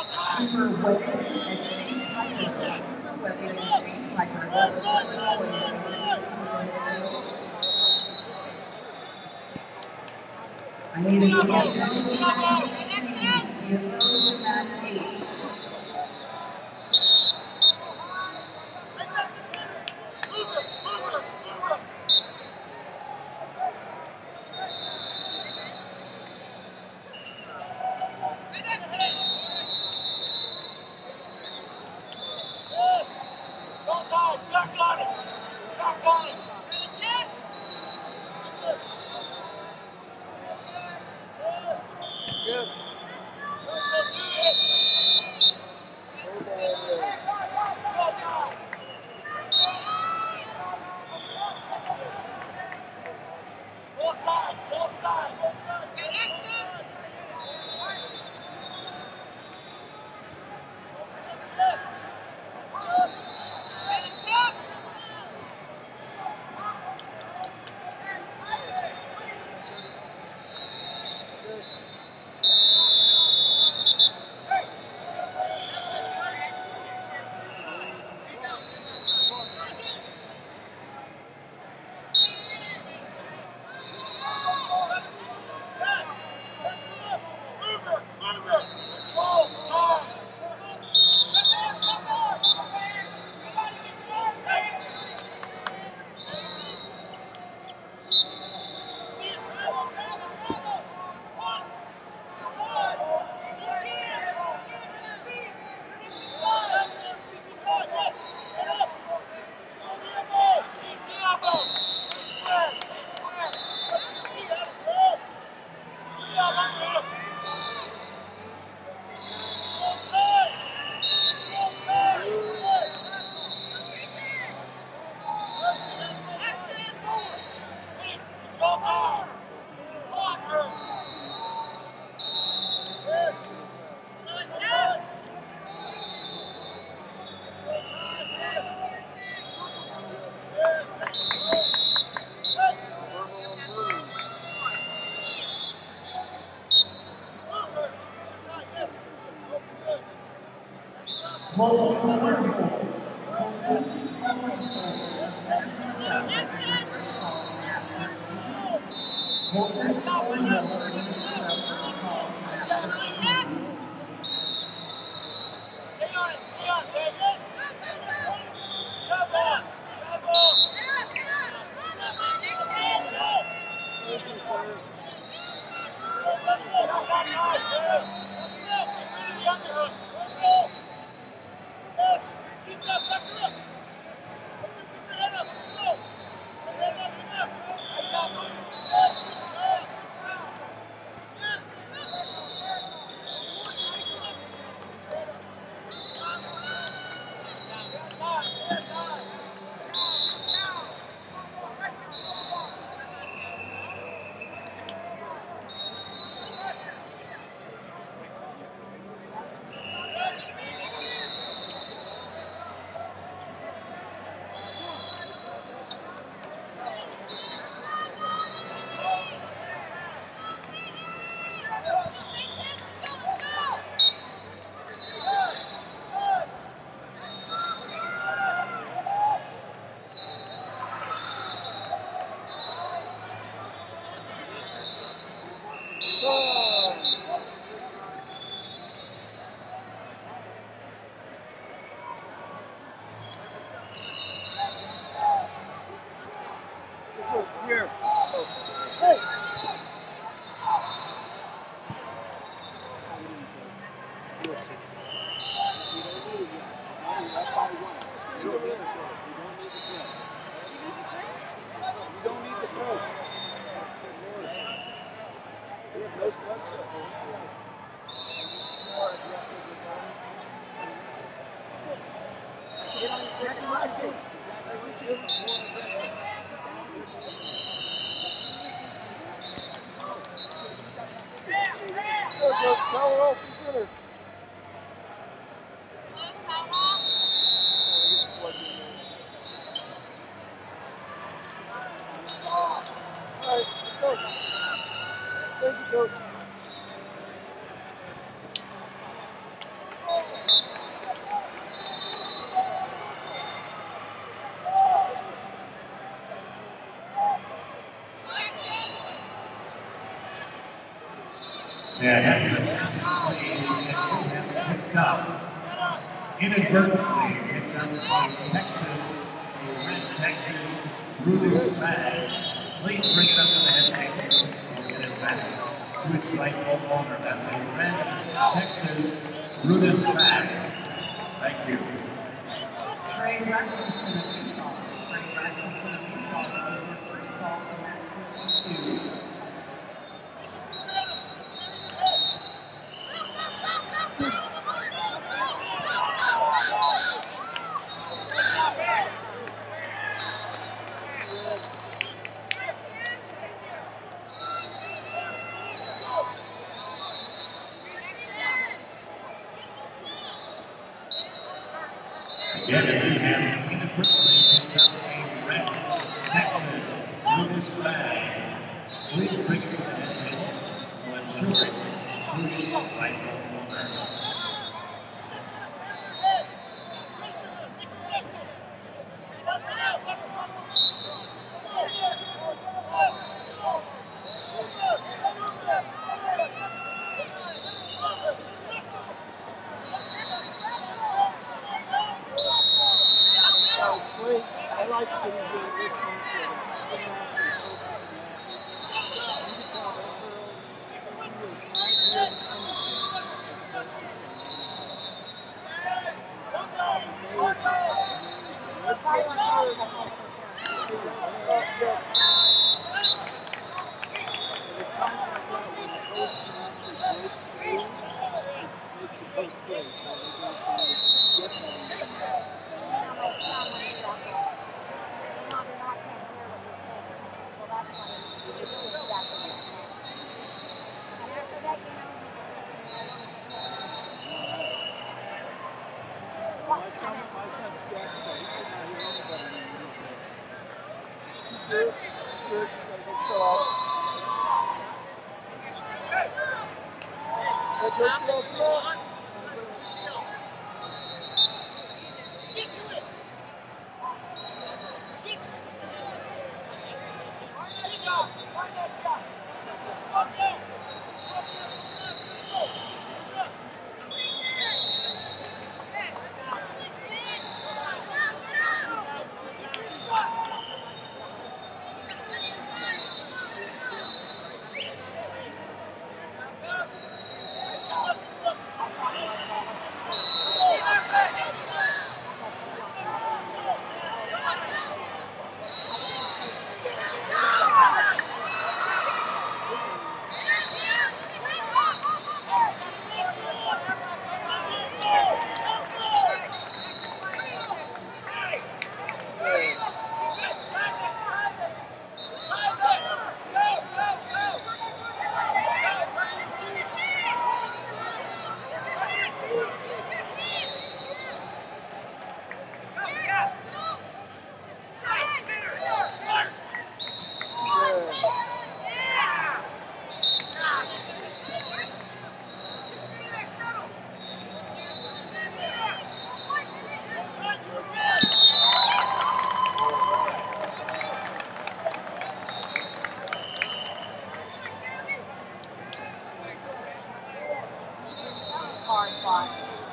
Cooper Webbing and Shane Piper. Cooper Webbing and Shane Piper. I need a TSO to mat 8. TSO to mat 8. Yeah, after the passing plays, it has picked up. Inadvertently picked up by Texas, a red Texas, Brutus Bag. Please bring it up to the head table. We'll get it back to its rightful owner. That's a red Texas, Brutus Bag. Thank you. Trey Rasmussen of Utah. Trey Rasmussen of Utah is over first ball to mat 22. Again, if you have inadvertently picked up a red Texas Brutus Bag, please bring it to the head table. We'll ensure it is to its rightful owner. I like sitting here listening to the you can tell that girl, she was right here in my son's deaf, so he could not hear anybody. Good, good, go out. Go. Hard fought.